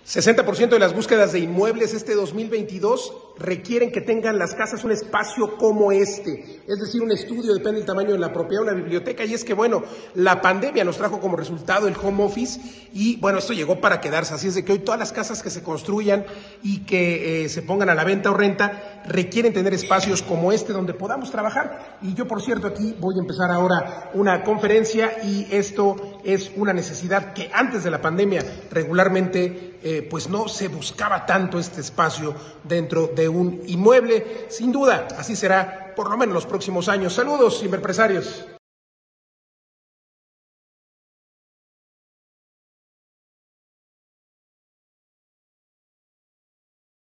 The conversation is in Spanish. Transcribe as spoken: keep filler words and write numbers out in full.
sesenta por ciento de las búsquedas de inmuebles este dos mil veintidós requieren que tengan las casas un espacio como este, es decir, un estudio, depende del tamaño de la propiedad, una biblioteca, y es que, bueno, la pandemia nos trajo como resultado el home office y, bueno, esto llegó para quedarse, así es de que hoy todas las casas que se construyan y que eh, se pongan a la venta o renta requieren tener espacios como este donde podamos trabajar. Y yo, por cierto, aquí voy a empezar ahora una conferencia y esto es una necesidad que antes de la pandemia regularmente eh, pues no se buscaba tanto este espacio dentro de un inmueble. Sin duda, así será por lo menos los próximos años. Saludos, inverpresarios.